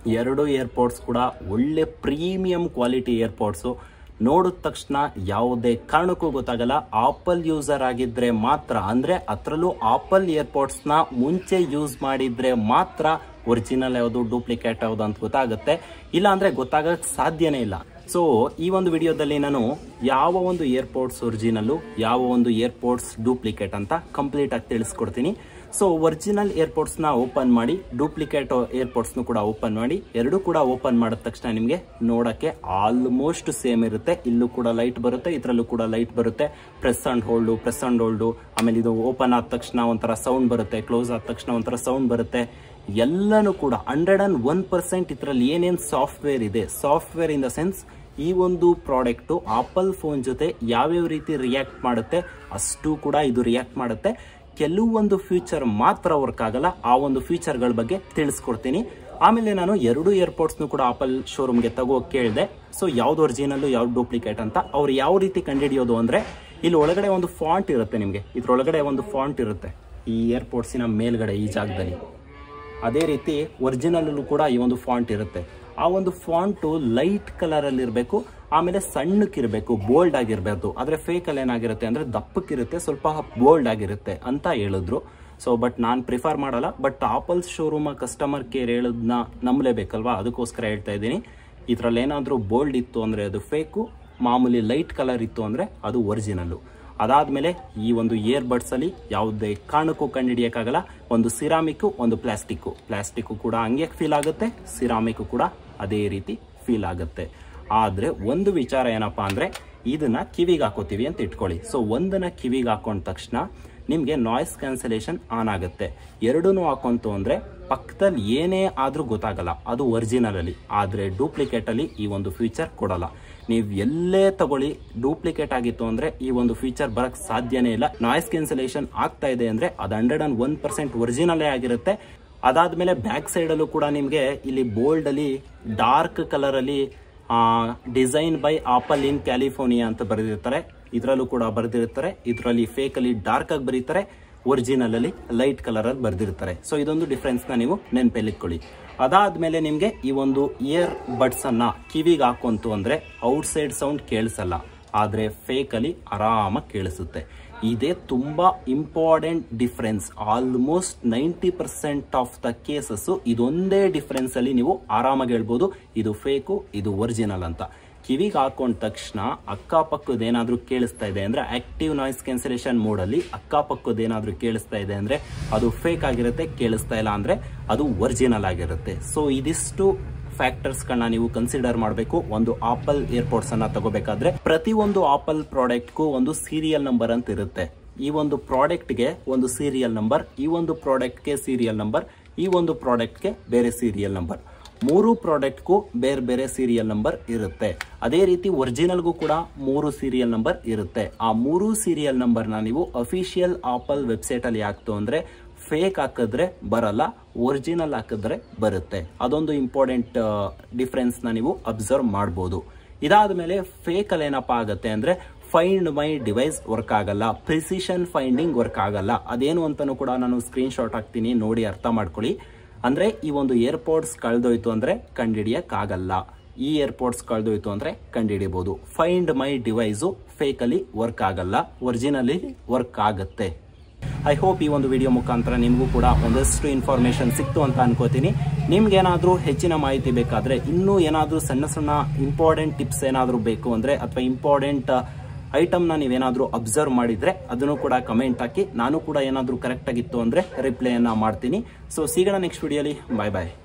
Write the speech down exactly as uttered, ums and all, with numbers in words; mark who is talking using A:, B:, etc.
A: ಎರಡು ಏರ್ಪೋರ್ಟ್ಸ್ ಕೂಡ ಒಳ್ಳೆ ಪ್ರೀಮಿಯಂ ಕ್ವಾಲಿಟಿ ಏರ್ಪೋರ್ಟ್ಸು. ನೋಡಿದ ತಕ್ಷಣ ಯಾವುದೇ ಕಾರಣಕ್ಕೂ ಗೊತ್ತಾಗಲ್ಲ. ಆಪಲ್ ಯೂಸರ್ ಆಗಿದ್ರೆ ಮಾತ್ರ, ಅಂದರೆ ಅದರಲ್ಲೂ ಆಪಲ್ ಏರ್ಪೋರ್ಟ್ಸ್ನ ಮುಂಚೆ ಯೂಸ್ ಮಾಡಿದ್ರೆ ಮಾತ್ರ ಒರಿಜಿನಲ್ ಯಾವುದು ಡೂಪ್ಲಿಕೇಟ್ ಯಾವುದು ಅಂತ ಗೊತ್ತಾಗುತ್ತೆ. ಇಲ್ಲ ಅಂದರೆ ಗೊತ್ತಾಗಕ್ಕೆ ಸಾಧ್ಯನೇ ಇಲ್ಲ. ಸೊ ಈ ಒಂದು ವಿಡಿಯೋದಲ್ಲಿ ನಾನು ಯಾವ ಒಂದು ಏರ್ಪೋರ್ಟ್ಸ್ ಒರಿಜಿನಲ್ಲು, ಯಾವ ಒಂದು ಏರ್ಪೋರ್ಟ್ಸ್ ಡೂಪ್ಲಿಕೇಟ್ ಅಂತ ಕಂಪ್ಲೀಟ್ ಆಗಿ ತಿಳಿಸ್ಕೊಡ್ತೀನಿ. ಸೊ ಒರಿಜಿನಲ್ ಏರ್ಪೋರ್ಟ್ಸ್ನ ಓಪನ್ ಮಾಡಿ, ಡೂಪ್ಲಿಕೇಟ್ ಏರ್ಪೋರ್ಟ್ಸ್ನು ಕೂಡ ಓಪನ್ ಮಾಡಿ, ಎರಡೂ ಕೂಡ ಓಪನ್ ಮಾಡಿದ ತಕ್ಷಣ ನಿಮಗೆ ನೋಡೋಕ್ಕೆ ಆಲ್ಮೋಸ್ಟ್ ಸೇಮ್ ಇರುತ್ತೆ. ಇಲ್ಲೂ ಕೂಡ ಲೈಟ್ ಬರುತ್ತೆ, ಇದರಲ್ಲೂ ಕೂಡ ಲೈಟ್ ಬರುತ್ತೆ. Press and hold, press and hold. ಆಮೇಲೆ ಇದು ಓಪನ್ ಆದ ತಕ್ಷಣ ಒಂಥರ ಸೌಂಡ್ ಬರುತ್ತೆ, ಕ್ಲೋಸ್ ಆದ ತಕ್ಷಣ ಒಂಥರ ಸೌಂಡ್ ಬರುತ್ತೆ. ಎಲ್ಲನೂ ಕೂಡ ಹಂಡ್ರೆಡ್ ಅಂಡ್ ಒನ್ ಪರ್ಸೆಂಟ್ ಇದರಲ್ಲಿ ಏನೇನು ಸಾಫ್ಟ್ವೇರ್ ಇದೆ, ಸಾಫ್ಟ್ವೇರ್ ಇನ್ ದ ಸೆನ್ಸ್ ಈ ಒಂದು ಪ್ರಾಡಕ್ಟು ಆಪಲ್ ಫೋನ್ ಜೊತೆ ಯಾವ್ಯಾವ ರೀತಿ ರಿಯಾಕ್ಟ್ ಮಾಡುತ್ತೆ ಅಷ್ಟು ಕೂಡ ಇದು ರಿಯಾಕ್ಟ್ ಮಾಡುತ್ತೆ. ಕೆಲವೊಂದು ಫ್ಯೂಚರ್ ಮಾತ್ರ ವರ್ಕ್ ಆಗಲ್ಲ, ಆ ಒಂದು ಫ್ಯೂಚರ್ಗಳ ಬಗ್ಗೆ ತಿಳಿಸ್ಕೊಡ್ತೀನಿ. ಆಮೇಲೆ ನಾನು ಎರಡು ಏರ್ಪೋರ್ಟ್ಸ್ನು ಕೂಡ ಆಪಲ್ ಶೋರೂಮ್ಗೆ ತಗೋ ಕೇಳಿದೆ. ಸೊ ಯಾವ್ದು ಒರಿಜಿನಲ್ಲು ಯಾವ್ದು ಡೂಪ್ಲಿಕೇಟ್ ಅಂತ ಅವ್ರು ಯಾವ ರೀತಿ ಕಂಡುಹಿಡಿಯೋದು ಅಂದರೆ, ಇಲ್ಲಿ ಒಳಗಡೆ ಒಂದು ಫಾಂಟ್ ಇರುತ್ತೆ ನಿಮಗೆ, ಇದ್ರೊಳಗಡೆ ಒಂದು ಫಾಂಟ್ ಇರುತ್ತೆ ಈ ಏರ್ಪೋರ್ಟ್ಸಿನ ಮೇಲ್ಗಡೆ ಈ ಜಾಗದಲ್ಲಿ. ಅದೇ ರೀತಿ ಒರಿಜಿನಲ್ಲೂ ಕೂಡ ಈ ಒಂದು ಫಾಂಟ್ ಇರುತ್ತೆ. ಆ ಒಂದು ಫಾಂಟು ಲೈಟ್ ಕಲರಲ್ಲಿ ಇರಬೇಕು, ಆಮೇಲೆ ಸಣ್ಣಕ್ಕಿರಬೇಕು, ಬೋಲ್ಡ್ ಆಗಿರಬಾರ್ದು. ಆದರೆ ಫೇಕಲ್ಲಿ ಏನಾಗಿರುತ್ತೆ ಅಂದರೆ ದಪ್ಪಕ್ಕಿರುತ್ತೆ, ಸ್ವಲ್ಪ ಬೋಲ್ಡ್ ಆಗಿರುತ್ತೆ ಅಂತ ಹೇಳಿದ್ರು. ಸೊ ಬಟ್ ನಾನು ಪ್ರಿಫರ್ ಮಾಡಲ್ಲ. But Apple showroom customer care ಹೇಳೋದನ್ನ ನಂಬಲೇಬೇಕಲ್ವಾ, ಅದಕ್ಕೋಸ್ಕರ ಹೇಳ್ತಾ ಇದ್ದೀನಿ. ಇದರಲ್ಲಿ ಏನಾದರೂ ಬೋಲ್ಡ್ ಇತ್ತು ಅಂದರೆ ಅದು ಫೇಕು, ಮಾಮೂಲಿ ಲೈಟ್ ಕಲರ್ ಇತ್ತು ಅಂದರೆ ಅದು ಒರಿಜಿನಲ್ಲು. ಅದಾದಮೇಲೆ ಈ ಒಂದು ಇಯರ್ ಬಡ್ಸಲ್ಲಿ ಯಾವುದೇ ಕಾರಣಕ್ಕೂ ಕಂಡುಹಿಡಿಯೋಕ್ಕಾಗಲ್ಲ. ಒಂದು ಸಿರಾಮಿಕ್ಕು, ಒಂದು ಪ್ಲಾಸ್ಟಿಕ್ಕು. ಪ್ಲಾಸ್ಟಿಕ್ಕು ಕೂಡ ಹಂಗೆ ಫೀಲ್ ಆಗುತ್ತೆ, ಸಿರಾಮಿಕ್ಕು ಕೂಡ ಅದೇ ರೀತಿ ಫೀಲ್ ಆಗುತ್ತೆ. ಆದರೆ ಒಂದು ವಿಚಾರ ಏನಪ್ಪ ಅಂದರೆ, ಇದನ್ನು ಕಿವಿಗೆ ಹಾಕೋತೀವಿ ಅಂತ ಇಟ್ಕೊಳ್ಳಿ. ಸೊ ಒಂದನ್ನು ಕಿವಿಗೆ ಹಾಕೊಂಡ ತಕ್ಷಣ ನಿಮಗೆ ನಾಯ್ಸ್ ಕ್ಯಾನ್ಸಲೇಷನ್ ಆನ್ ಆಗುತ್ತೆ. ಎರಡೂ ಹಾಕೊಂತು ಅಂದರೆ ಪಕ್ಕದಲ್ಲಿ ಏನೇ ಆದರೂ ಗೊತ್ತಾಗಲ್ಲ, ಅದು ಒರಿಜಿನಲಲ್ಲಿ. ಆದರೆ ಡೂಪ್ಲಿಕೇಟಲ್ಲಿ ಈ ಒಂದು ಫೀಚರ್ ಕೊಡಲ್ಲ. ನೀವು ಎಲ್ಲೇ ತಗೊಳ್ಳಿ, ಡೂಪ್ಲಿಕೇಟ್ ಆಗಿತ್ತು ಅಂದರೆ ಈ ಒಂದು ಫೀಚರ್ ಬರೋಕ್ಕೆ ಸಾಧ್ಯನೇ ಇಲ್ಲ. ನಾಯ್ಸ್ ಕ್ಯಾನ್ಸಲೇಷನ್ ಆಗ್ತಾ ಇದೆ ಅಂದರೆ ಅದು ಹಂಡ್ರೆಡ್ ಅಂಡ್ ಒನ್ ಪರ್ಸೆಂಟ್ ಒರಿಜಿನಲ್ಲೇ ಆಗಿರುತ್ತೆ. ಅದಾದಮೇಲೆ ಬ್ಯಾಕ್ ಸೈಡಲ್ಲೂ ಕೂಡ ನಿಮಗೆ ಇಲ್ಲಿ ಬೋಲ್ಡಲ್ಲಿ ಡಾರ್ಕ್ ಕಲರಲ್ಲಿ design by Apple in California ಅಂತ ಬರೆದಿರ್ತಾರೆ. ಇದರಲ್ಲೂ ಕೂಡ ಬರೆದಿರ್ತಾರೆ. ಇದರಲ್ಲಿ ಫೇಕಲ್ಲಿ ಡಾರ್ಕ್ ಆಗಿ ಬರೀತಾರೆ, ಒರಿಜಿನಲಲ್ಲಿ ಲೈಟ್ ಕಲರಲ್ಲಿ ಬರೆದಿರ್ತಾರೆ. ಸೊ ಇದೊಂದು ಡಿಫ್ರೆನ್ಸ್ನ ನೀವು ನೆನಪಲ್ಲಿಟ್ಕೊಳ್ಳಿ. ಅದಾದಮೇಲೆ ನಿಮಗೆ ಈ ಒಂದು ಇಯರ್ ಬಡ್ಸನ್ನು ಕಿವಿಗೆ ಹಾಕೊಂತು ಅಂದರೆ ಔಟ್ಸೈಡ್ ಸೌಂಡ್ ಕೇಳಿಸಲ್ಲ, ಆದರೆ ಫೇಕಲ್ಲಿ ಆರಾಮಾಗಿ ಕೇಳಿಸುತ್ತೆ. ಇದೇ ತುಂಬ important difference. Almost ninety percent of the cases ಇದೊಂದೇ ಡಿಫ್ರೆನ್ಸಲ್ಲಿ ನೀವು ಆರಾಮಾಗಿ ಹೇಳ್ಬೋದು ಇದು ಫೇಕು, ಇದು ಒರಿಜಿನಲ್ ಅಂತ. ಕಿವಿಗೆ ಹಾಕೊಂಡ ತಕ್ಷಣ ಅಕ್ಕಪಕ್ಕದೇನಾದರೂ ಕೇಳಿಸ್ತಾ ಇದೆ ಅಂದರೆ, ಆಕ್ಟಿವ್ ನಾಯ್ಸ್ ಕ್ಯಾನ್ಸಲೇಷನ್ ಮೋಡಲ್ಲಿ ಅಕ್ಕಪಕ್ಕದೇನಾದರೂ ಕೇಳಿಸ್ತಾ ಇದೆ ಅಂದರೆ ಅದು ಫೇಕ್ ಆಗಿರುತ್ತೆ, ಕೇಳಿಸ್ತಾ ಇಲ್ಲ ಅಂದರೆ ಅದು ಒರಿಜಿನಲ್ ಆಗಿರುತ್ತೆ. ಸೊ ಇದಿಷ್ಟು ಫ್ಯಾಕ್ಟರ್ಸ್ಗಳನ್ನ ನೀವು ಕನ್ಸಿಡರ್ ಮಾಡಬೇಕು ಒಂದು ಆಪಲ್ ಏರ್ಪೋರ್ಟ್ಸ್ ಅನ್ನ ತಗೋಬೇಕಾದ್ರೆ. ಪ್ರತಿಯೊಂದು ಆಪಲ್ ಪ್ರಾಡಕ್ಟ್ಗೂ ಒಂದು ಸೀರಿಯಲ್ ನಂಬರ್ ಅಂತ ಇರುತ್ತೆ. ಈ ಒಂದು ಪ್ರಾಡಕ್ಟ್ಗೆ ಒಂದು ಸೀರಿಯಲ್ ನಂಬರ್, ಈ ಒಂದು ಪ್ರಾಡಕ್ಟ್ಗೆ ಸೀರಿಯಲ್ ನಂಬರ್, ಈ ಒಂದು ಪ್ರಾಡಕ್ಟ್ಗೆ ಬೇರೆ ಸೀರಿಯಲ್ ನಂಬರ್. ಮೂರು ಪ್ರಾಡಕ್ಟ್ಗೂ ಬೇರೆ ಬೇರೆ ಸೀರಿಯಲ್ ನಂಬರ್ ಇರುತ್ತೆ. ಅದೇ ರೀತಿ ಒರಿಜಿನಲ್ಗೂ ಕೂಡ ಮೂರು ಸೀರಿಯಲ್ ನಂಬರ್ ಇರುತ್ತೆ. ಆ ಮೂರು ಸೀರಿಯಲ್ ನಂಬರ್ನ ನೀವು ಅಫಿಷಿಯಲ್ ಆಪಲ್ ವೆಬ್ಸೈಟಲ್ಲಿ ಹಾಕ್ತು ಅಂದರೆ ಫೇಕ್ ಹಾಕಿದ್ರೆ ಬರಲ್ಲ, ಒರಿಜಿನಲ್ ಹಾಕಿದ್ರೆ ಬರುತ್ತೆ. ಅದೊಂದು ಇಂಪಾರ್ಟೆಂಟ್ ಡಿಫ್ರೆನ್ಸ್ನ ನೀವು ಅಬ್ಸರ್ವ್ ಮಾಡ್ಬೋದು. ಇದಾದ ಮೇಲೆ ಫೇಕಲ್ಲಿ ಏನಪ್ಪ ಆಗುತ್ತೆ ಅಂದರೆ ಫೈಂಡ್ ಮೈ ಡಿವೈಸ್ ವರ್ಕ್ ಆಗಲ್ಲ, ಪ್ರಿಸಿಷನ್ ಫೈಂಡಿಂಗ್ ವರ್ಕ್ ಆಗಲ್ಲ. ಅದೇನು ಅಂತಲೂ ಕೂಡ ನಾನು ಸ್ಕ್ರೀನ್ ಶಾಟ್ ಹಾಕ್ತೀನಿ, ನೋಡಿ ಅರ್ಥ ಮಾಡ್ಕೊಳ್ಳಿ. ಅಂದರೆ ಈ ಒಂದು ಏರ್ಪೋರ್ಟ್ಸ್ ಕಳೆದೋಯ್ತು ಅಂದರೆ ಕಂಡುಹಿಡಿಯೋಕ್ಕಾಗಲ್ಲ, ಈ ಏರ್ಪೋರ್ಟ್ಸ್ ಕಳೆದೋಯ್ತು ಅಂದರೆ ಕಂಡುಹಿಡಿಬೋದು. ಫೈಂಡ್ ಮೈ ಡಿವೈಸು ಫೇಕಲ್ಲಿ ವರ್ಕ್ ಆಗಲ್ಲ, ಒರಿಜಿನಲ್ಲಿ ವರ್ಕ್ ಆಗುತ್ತೆ. ಐ ಹೋಪ್ ಈ ಒಂದು ವಿಡಿಯೋ ಮುಖಾಂತರ ನಿಮಗೂ ಕೂಡ ಒಂದಷ್ಟು ಇನ್ಫಾರ್ಮೇಷನ್ ಸಿಕ್ತು ಅಂತ ಅನ್ಕೋತೀನಿ. ನಿಮ್ಗೇನಾದರೂ ಹೆಚ್ಚಿನ ಮಾಹಿತಿ ಬೇಕಾದರೆ, ಇನ್ನೂ ಏನಾದರೂ ಸಣ್ಣ ಸಣ್ಣ ಇಂಪಾರ್ಟೆಂಟ್ ಟಿಪ್ಸ್ ಏನಾದರೂ ಬೇಕು ಅಂದರೆ, ಅಥವಾ ಇಂಪಾರ್ಟೆಂಟ್ ಐಟಮ್ನ ನೀವೇನಾದರೂ ಅಬ್ಸರ್ವ್ ಮಾಡಿದರೆ ಅದನ್ನು ಕೂಡ ಕಮೆಂಟ್ ಹಾಕಿ. ನಾನು ಕೂಡ ಏನಾದರೂ ಕರೆಕ್ಟ್ ಆಗಿತ್ತು ಅಂದರೆ ರಿಪ್ಲೈಯನ್ನು ಮಾಡ್ತೀನಿ. ಸೊ ಸಿಗೋಣ ನೆಕ್ಸ್ಟ್ ವಿಡಿಯೋಲಿ. ಬಾಯ್ ಬಾಯ್.